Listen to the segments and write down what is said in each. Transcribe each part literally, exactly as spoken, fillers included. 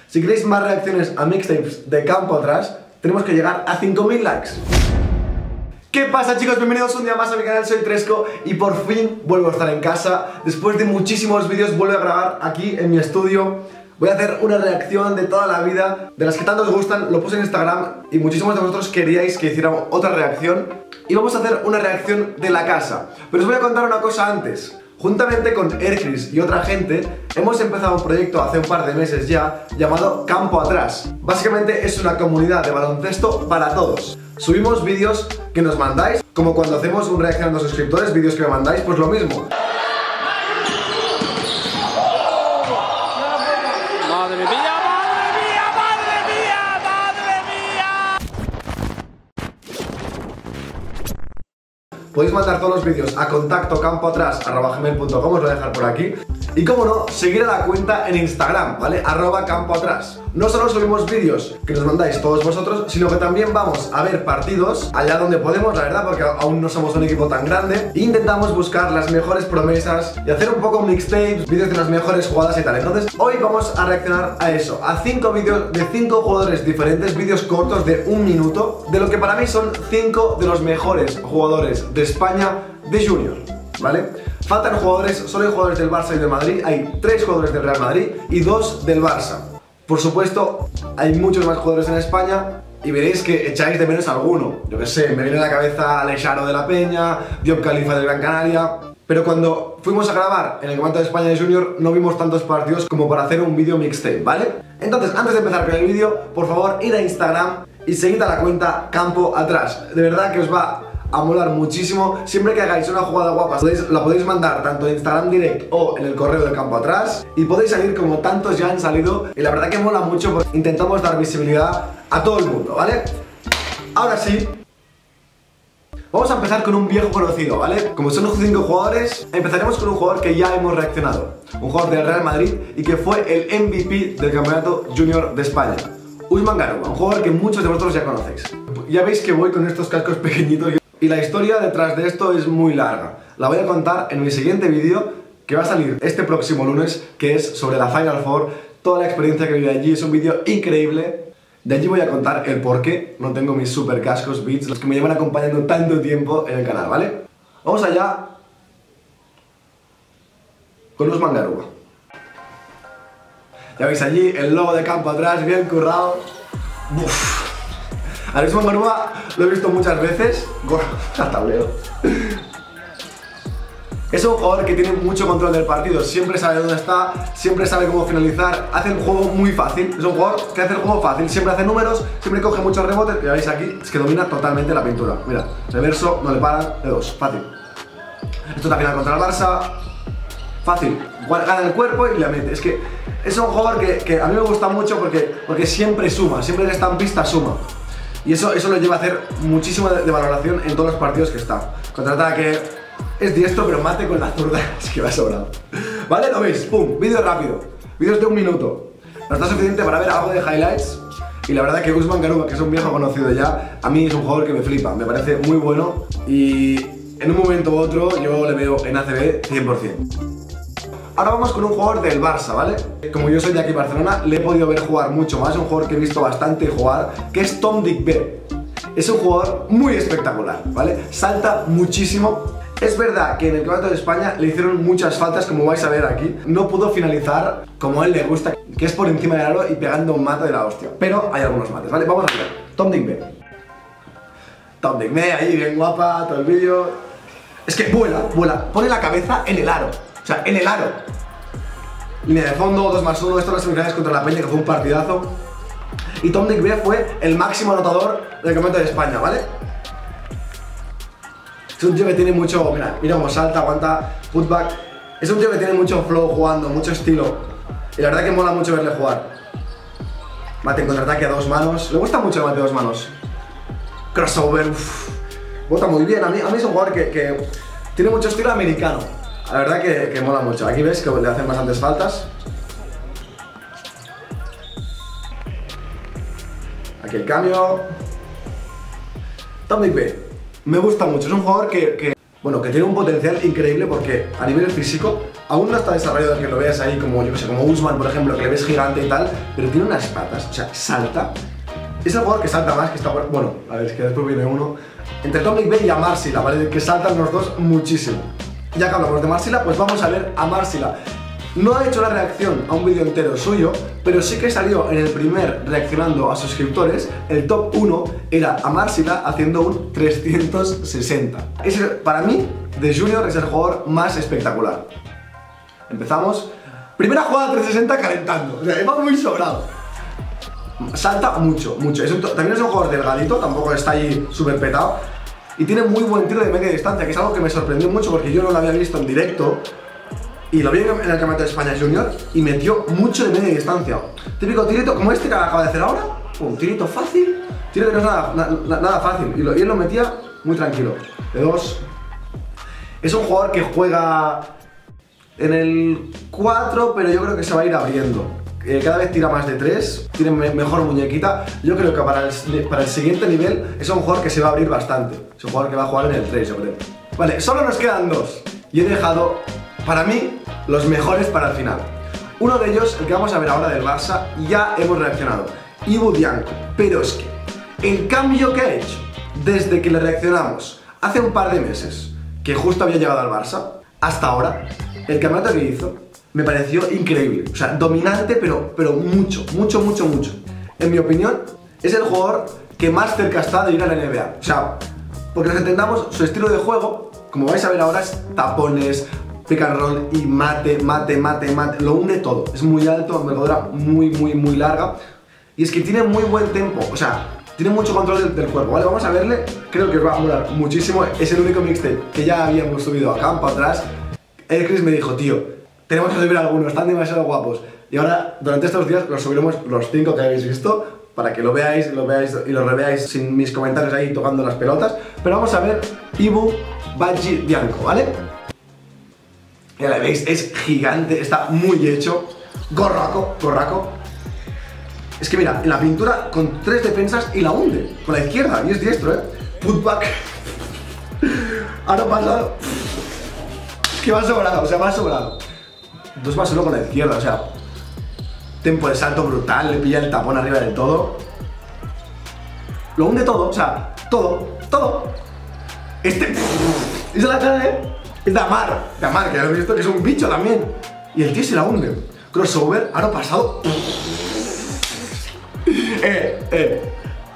Si queréis más reacciones a mixtapes de campo atrás, tenemos que llegar a cinco mil likes. ¿Qué pasa, chicos? Bienvenidos un día más a mi canal, soy Tresco y por fin vuelvo a estar en casa. Después de muchísimos vídeos vuelvo a grabar aquí en mi estudio. Voy a hacer una reacción de toda la vida, de las que tanto os gustan. Lo puse en Instagram y muchísimos de vosotros queríais que hiciera otra reacción. Y vamos a hacer una reacción de la casa. Pero os voy a contar una cosa antes. Juntamente con Ercris y otra gente, hemos empezado un proyecto hace un par de meses ya, llamado Campo Atrás. Básicamente es una comunidad de baloncesto para todos. Subimos vídeos que nos mandáis, como cuando hacemos un reacción a los suscriptores, vídeos que me mandáis, pues lo mismo. ¡Madre mía, madre mía, madre mía, madre mía! Podéis mandar todos los vídeos a contacto campoatrás arroba gmail punto com, os lo voy a dejar por aquí. Y como no, seguir a la cuenta en Instagram, ¿vale? Arroba campoatrás. No solo subimos vídeos que nos mandáis todos vosotros, sino que también vamos a ver partidos allá donde podemos, la verdad, porque aún no somos un equipo tan grande. E intentamos buscar las mejores promesas y hacer un poco mixtapes, vídeos de las mejores jugadas y tal. Entonces, hoy vamos a reaccionar a eso, a cinco vídeos de cinco jugadores diferentes, vídeos cortos de un minuto, de lo que para mí son cinco de los mejores jugadores de España de Junior, ¿vale? Faltan jugadores, solo hay jugadores del Barça y del Madrid, hay tres jugadores del Real Madrid y dos del Barça. Por supuesto, hay muchos más jugadores en España y veréis que echáis de menos a alguno. Yo que sé, me viene a la cabeza Alexaro de la Peña, Diop Califa del Gran Canaria. Pero cuando fuimos a grabar en el Campeonato de España de Junior no vimos tantos partidos como para hacer un vídeo mixtape, ¿vale? Entonces, antes de empezar con el vídeo, por favor, id a Instagram y seguid a la cuenta Campo Atrás. De verdad que os va a molar muchísimo. Siempre que hagáis una jugada guapa podéis, la podéis mandar tanto en Instagram Direct o en el correo del Campo Atrás y podéis salir como tantos ya han salido y la verdad que mola mucho porque intentamos dar visibilidad a todo el mundo, ¿vale? Ahora sí, vamos a empezar con un viejo conocido, ¿vale? Como son cinco jugadores, empezaremos con un jugador que ya hemos reaccionado, un jugador del Real Madrid y que fue el M V P del Campeonato Junior de España, Usman Garuba, un jugador que muchos de vosotros ya conocéis. Ya veis que voy con estos cascos pequeñitos y la historia detrás de esto es muy larga. La voy a contar en mi siguiente vídeo que va a salir este próximo lunes, que es sobre la Final Four, toda la experiencia que viví allí. Es un vídeo increíble. De allí voy a contar el por qué no tengo mis super cascos Beats, los que me llevan acompañando tanto tiempo en el canal, ¿vale? Vamos allá con Usman Garuba. Ya veis allí el logo de Campo Atrás, bien currado. Uf. A Usman Garuba lo he visto muchas veces. A tablero. Es un jugador que tiene mucho control del partido, siempre sabe dónde está, siempre sabe cómo finalizar, hace el juego muy fácil. Es un jugador que hace el juego fácil, siempre hace números, siempre coge muchos rebotes. Ya veis aquí, es que domina totalmente la pintura. Mira, reverso, no le paran, de dos, fácil. Esto es la final contra el Barça, fácil, gana el cuerpo y la mete. Es que es un jugador que, que a mí me gusta mucho porque, porque siempre suma, siempre que está en pista suma. Y eso, eso lo lleva a hacer muchísima de, de valoración en todos los partidos que está. Contraataque, es diestro pero mate con la zurda, es que va sobrado. ¿Vale? ¿Lo veis? ¡Pum! Vídeo rápido, vídeos de un minuto. No está suficiente para ver algo de highlights. Y la verdad que Usman Garuba, que es un viejo conocido ya, a mí es un jugador que me flipa, me parece muy bueno. Y en un momento u otro yo le veo en A C B cien por cien. Ahora vamos con un jugador del Barça, ¿vale? Como yo soy de aquí Barcelona, le he podido ver jugar mucho más, es un jugador que he visto bastante jugar, que es Tom Dickbé. Es un jugador muy espectacular, ¿vale? Salta muchísimo. Es verdad que en el Campeonato de España le hicieron muchas faltas, como vais a ver aquí. No pudo finalizar como a él le gusta, que es por encima del aro y pegando un mate de la hostia. Pero hay algunos mates, ¿vale? Vamos a ver. Tom Dickbé. Tom Dickbé, ahí bien guapa, todo el vídeo. Es que vuela, vuela. Pone la cabeza en el aro. O sea, en el aro. Línea de fondo, dos más uno. Esto en las semifinales contra la Peña, que fue un partidazo. Y Tom Dickbé fue el máximo anotador del Campeonato de España, ¿vale? Es un tío que tiene mucho... Mira, mira cómo salta, aguanta, putback. Es un tío que tiene mucho flow jugando, mucho estilo. Y la verdad que mola mucho verle jugar. Mate en contraataque a dos manos. Le gusta mucho el mate a dos manos. Crossover, uff. Bota muy bien. A mí, a mí es un jugador que, que tiene mucho estilo americano. La verdad que, que mola mucho. Aquí ves que le hacen bastantes faltas. Aquí el cambio. Tom Dickbé. Me gusta mucho. Es un jugador que, que bueno, que tiene un potencial increíble porque a nivel físico aún no está desarrollado que lo veas ahí como, yo que sé, como Usman, por ejemplo, que le ves gigante y tal, pero tiene unas patas, o sea, salta. Es el jugador que salta más, que está por... Bueno, a ver, es que después viene uno. Entre Atomic Bay y a Marsila, ¿vale? Que saltan los dos muchísimo. Ya que hablamos de Marsila, pues vamos a ver a Marsila. No ha hecho la reacción a un vídeo entero suyo, pero sí que salió en el primer reaccionando a suscriptores. El top uno era a Marsila haciendo un trescientos sesenta. Es, para mí, de Junior es el jugador más espectacular. Empezamos. Primera jugada trescientos sesenta calentando. O sea, va muy sobrado. Salta mucho, mucho. Es un, también es un jugador delgadito, tampoco está ahí súper petado. Y tiene muy buen tiro de media distancia, que es algo que me sorprendió mucho porque yo no lo había visto en directo. Y lo vi en el Campeonato de España Junior y metió mucho de media distancia. Típico tirito, como este que acaba de hacer ahora. Un tirito fácil. Tiro que no es nada, na, nada fácil. Y, lo, y él lo metía muy tranquilo. De dos. Es un jugador que juega en el cuatro, pero yo creo que se va a ir abriendo. Eh, cada vez tira más de tres, tiene me mejor muñequita. Yo creo que para el, para el siguiente nivel es un jugador que se va a abrir bastante. Es un jugador que va a jugar en el tres, yo creo. Vale, solo nos quedan dos. Y he dejado, para mí, los mejores para el final. Uno de ellos, el que vamos a ver ahora del Barça, ya hemos reaccionado. Ibu Dianco. Pero es que el cambio que ha hecho desde que le reaccionamos hace un par de meses, que justo había llegado al Barça, hasta ahora, el campeonato que hizo me pareció increíble, o sea, dominante, pero, pero mucho, mucho, mucho, mucho. En mi opinión, es el jugador que más cerca está de ir a la N B A. O sea, porque nos entendamos, su estilo de juego, como vais a ver ahora, es tapones, pick and roll y mate, mate, mate, mate. Lo une todo. Es muy alto, envergadura muy, muy, muy larga. Y es que tiene muy buen tempo, o sea, tiene mucho control del, del cuerpo, ¿vale? Vamos a verle, creo que os va a molar muchísimo. Es el único mixtape que ya habíamos subido a campo atrás. El Chris me dijo, tío, tenemos que subir algunos, están demasiado guapos. Y ahora, durante estos días, los subiremos los cinco que habéis visto, para que lo veáis, lo veáis y lo reveáis sin mis comentarios ahí tocando las pelotas. Pero vamos a ver Ibu Badji Dianco, ¿vale? Ya la veis, es gigante, está muy hecho. Gorraco, gorraco. Es que mira, en la pintura con tres defensas y la hunde con la izquierda, y es diestro, ¿eh? Putback. Ahora pasado. Es que va sobrado, o sea, va sobrado. Dos va solo con la izquierda, o sea, tempo de salto brutal, le pilla el tapón arriba del todo. Lo hunde todo, o sea, todo, todo. Este... Es la cara de... Es de Amar, de Amar, que ya lo he visto que es un bicho también. Y el tío se la hunde. Crossover, ahora pasado. eh, eh.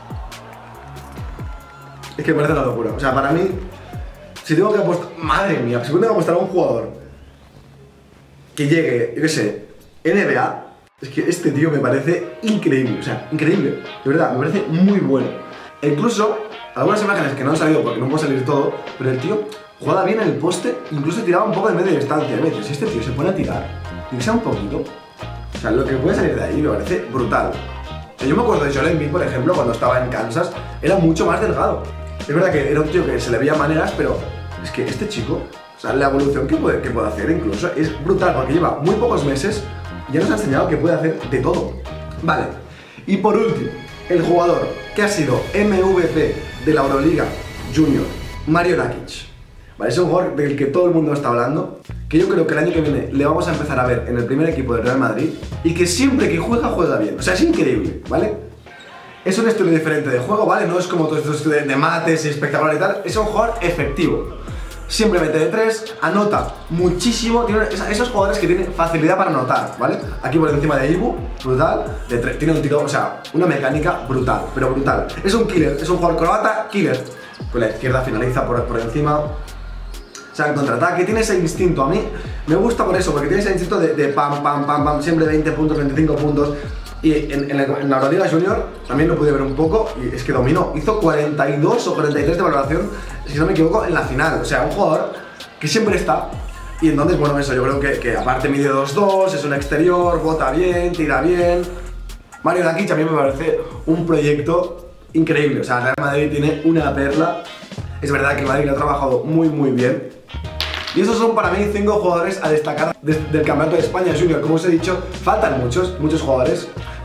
Es que me parece una locura, o sea, para mí, si tengo que apostar... Madre mía, si tengo que apostar a un jugador que llegue, yo qué sé, N B A, es que este tío me parece increíble, o sea, increíble, de verdad, me parece muy bueno. E incluso, algunas imágenes que no han salido porque no puede salir todo, pero el tío jugaba bien en el poste, incluso tiraba un poco de media distancia. A veces, si este tío se pone a tirar, y que sea un poquito, o sea, lo que puede salir de ahí me parece brutal. O sea, yo me acuerdo de Joel Embiid, por ejemplo, cuando estaba en Kansas, era mucho más delgado. Es verdad que era un tío que se le veía maneras, pero es que este chico... O sea, la evolución que puede, que puede hacer incluso es brutal, porque lleva muy pocos meses y ya nos ha enseñado que puede hacer de todo. Vale, y por último, el jugador que ha sido M V P de la Euroliga Junior, Mario Nakic. Vale, es un jugador del que todo el mundo está hablando, que yo creo que el año que viene le vamos a empezar a ver en el primer equipo del Real Madrid y que siempre que juega, juega bien. O sea, es increíble, ¿vale? Es un estilo diferente de juego, ¿vale? No es como todos estos de, de mates y espectacular y tal, es un jugador efectivo. Siempre mete de tres, anota muchísimo, tiene esos jugadores que tienen facilidad para anotar, ¿vale? Aquí por encima de Ibu, brutal, de tres, tiene un tiro, o sea, una mecánica brutal, pero brutal. Es un killer, es un jugador croata, killer. Con la izquierda finaliza por, por encima, o sea, en contraataque, tiene ese instinto, a mí me gusta por eso, porque tiene ese instinto de, de pam, pam, pam, pam, siempre veinte puntos, veinticinco puntos. Y en, en, la, en la Euroliga Junior también lo pude ver un poco y es que dominó, hizo cuarenta y dos o cuarenta y tres de valoración, si no me equivoco, en la final. O sea, un jugador que siempre está. Y entonces, bueno, eso, yo creo que, que aparte mide dos dos, es un exterior, bota bien, tira bien. Mario Nakic a mí me parece un proyecto increíble. O sea, Real Madrid tiene una perla. Es verdad que el Madrid lo ha trabajado muy muy bien. Y esos son para mí cinco jugadores a destacar del Campeonato de España Junior. Como os he dicho, faltan muchos, muchos jugadores.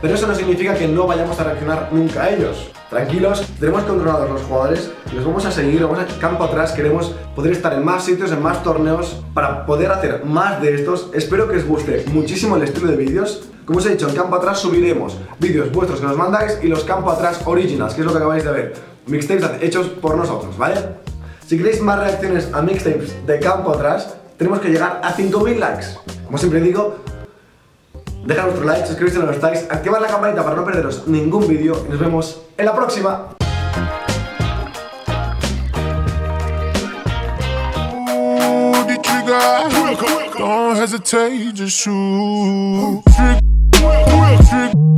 pero eso no significa que no vayamos a reaccionar nunca a ellos. Tranquilos, tenemos controlados los jugadores, los vamos a seguir, vamos a campo atrás, queremos poder estar en más sitios, en más torneos, para poder hacer más de estos. Espero que os guste muchísimo el estilo de vídeos. Como os he dicho, en campo atrás subiremos vídeos vuestros que nos mandáis y los campo atrás originals, que es lo que acabáis de ver, mixtapes hechos por nosotros, ¿vale? Si queréis más reacciones a mixtapes de campo atrás, tenemos que llegar a cinco mil likes. Como siempre digo, dejad vuestro like, suscribiros si no lo estáis, activad la campanita para no perderos ningún vídeo y nos vemos en la próxima. Don't hesitate, just shoot.